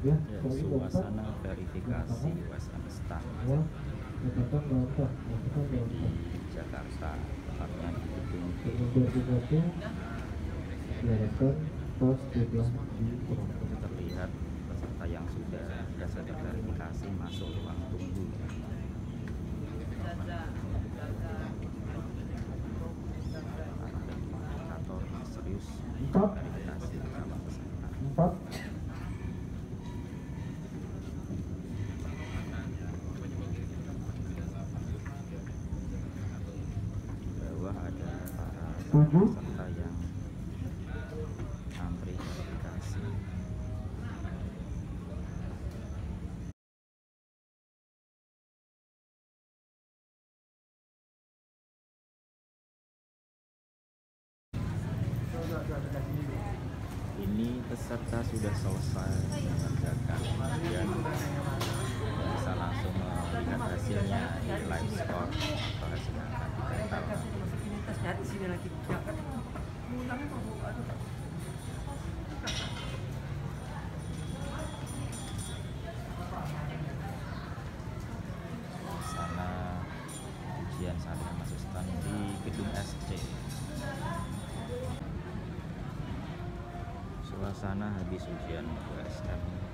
Ya, Ya, suasana verifikasi USM STAN ya, katakan mantap, di Jakarta, tepatnya di gedung G. verifikasi diharapkan tos sudah Terlihat peserta yang sudah berhasil terverifikasi masuk ruang tunggu. Para verifikator serius verifikasi calon peserta. 4. Di bawah ada para 7. peserta yang antri verifikasi. Ini peserta sudah selesai mengerjakan dan bisa langsung melihat hasilnya di live score atau hasil yang akan dipantau. Sana ujian saat yang masuk stand di gedung SC. Suasana habis ujian USM